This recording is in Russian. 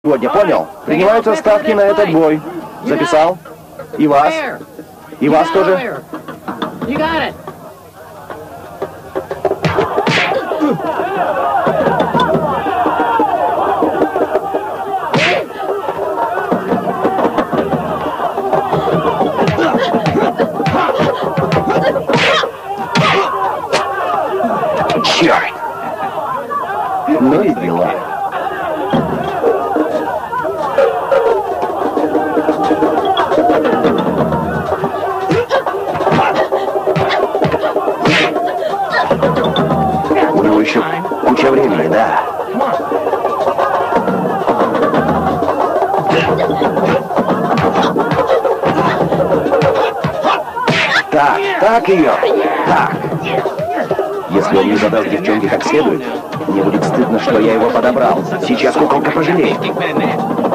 Сегодня, понял? Принимаются ставки на этот бой. Записал? И вас? И вас тоже? Черт! Ну и дела. У него еще куча времени, да. Так ее. Так. Если он не задаст девчонке как следует, мне будет стыдно, что я его подобрал. Сейчас куколка пожалеет.